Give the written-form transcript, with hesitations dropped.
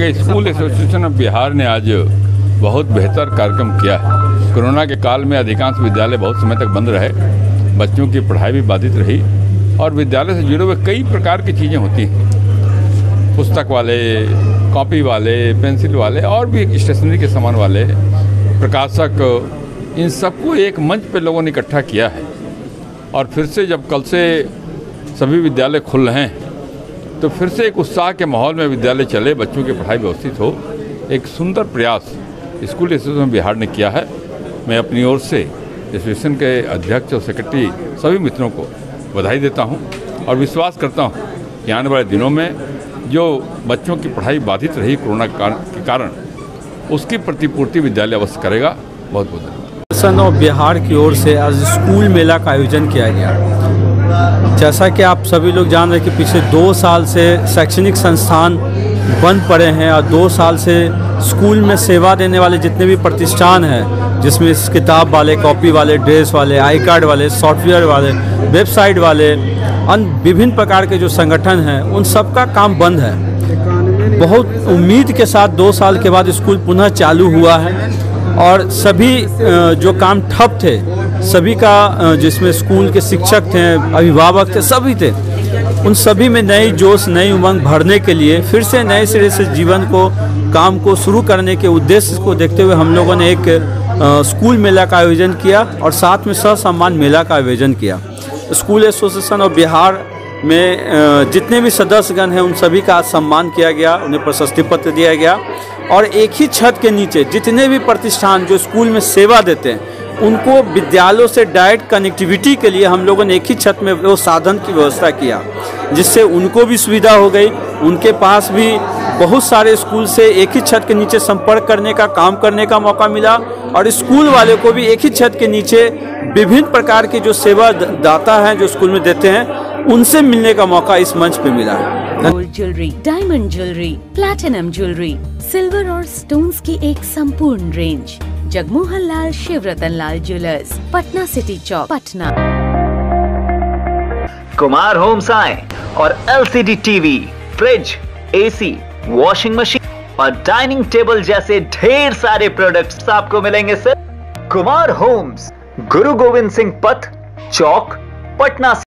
देखिए, school association of Bihar ने आज बहुत बेहतर कार्यक्रम किया है। कोरोना के काल में अधिकांश विद्यालय बहुत समय तक बंद रहे, बच्चों की पढ़ाई भी बाधित रही और विद्यालय से जुड़े हुए कई प्रकार की चीज़ें होती हैं, पुस्तक वाले, कॉपी वाले, पेंसिल वाले और भी स्टेशनरी के सामान वाले, प्रकाशक, इन सबको एक मंच पे लोगों ने इकट्ठा किया है। और फिर से जब कल से सभी विद्यालय खुल रहे हैं तो फिर से एक उत्साह के माहौल में विद्यालय चले, बच्चों की पढ़ाई व्यवस्थित हो, एक सुंदर प्रयास स्कूल एसोसिएशन बिहार ने किया है। मैं अपनी ओर से एसोसिएशन के अध्यक्ष और सेक्रेटरी सभी मित्रों को बधाई देता हूं और विश्वास करता हूं कि आने वाले दिनों में जो बच्चों की पढ़ाई बाधित रही कोरोना के कारण, उसकी प्रतिपूर्ति विद्यालय अवश्य करेगा। बहुत बहुत धन्यवाद। एसोसिएशन ऑफ बिहार की ओर से आज स्कूल मेला का आयोजन किया गया। जैसा कि आप सभी लोग जान रहे हैं कि पिछले 2 साल से शैक्षणिक संस्थान बंद पड़े हैं और 2 साल से स्कूल में सेवा देने वाले जितने भी प्रतिष्ठान हैं, जिसमें किताब वाले, कॉपी वाले, ड्रेस वाले, आई कार्ड वाले, सॉफ्टवेयर वाले, वेबसाइट वाले, अन्य विभिन्न प्रकार के जो संगठन हैं, उन सब का काम बंद है। बहुत उम्मीद के साथ 2 साल के बाद स्कूल पुनः चालू हुआ है और सभी जो काम ठप थे, सभी का, जिसमें स्कूल के शिक्षक थे, अभिभावक थे, सभी थे, उन सभी में नई जोश, नई उमंग भरने के लिए फिर से नए सिरे से जीवन को, काम को शुरू करने के उद्देश्य को देखते हुए हम लोगों ने एक स्कूल मेला का आयोजन किया और साथ में सह सम्मान मेला का आयोजन किया। स्कूल एसोसिएशन ऑफ बिहार में जितने भी सदस्यगण हैं उन सभी का सम्मान किया गया, उन्हें प्रशस्ति पत्र दिया गया और एक ही छत के नीचे जितने भी प्रतिष्ठान जो स्कूल में सेवा देते हैं उनको विद्यालयों से डायरेक्ट कनेक्टिविटी के लिए हम लोगों ने एक ही छत में वो साधन की व्यवस्था किया, जिससे उनको भी सुविधा हो गई। उनके पास भी बहुत सारे स्कूल से एक ही छत के नीचे संपर्क करने का, काम करने का मौका मिला और स्कूल वाले को भी एक ही छत के नीचे विभिन्न प्रकार के जो सेवा दाता हैं जो स्कूल में देते हैं, उनसे मिलने का मौका इस मंच पे मिला है। Gold jewellery, diamond jewellery, platinum jewellery, silver और स्टोन्स की एक संपूर्ण range. Jagmohan Lal Shivratan Lal jewellers, Patna city Chowk, Patna. Kumar homes आए और LCD TV, fridge, AC, washing machine और डाइनिंग टेबल जैसे ढेर सारे प्रोडक्ट्स आपको मिलेंगे सिर्फ कुमार होम्स, गुरु गोविंद सिंह पथ, चौक, पटना।